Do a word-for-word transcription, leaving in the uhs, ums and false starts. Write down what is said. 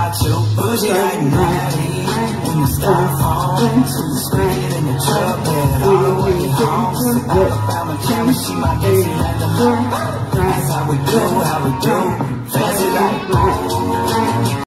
about you. Bougie like Maddie. In the styrofoam, to the screen in the truck bed, all the way home. Alabama camera, she my Dixie and the moon. That's how we do, how we do. Fancy like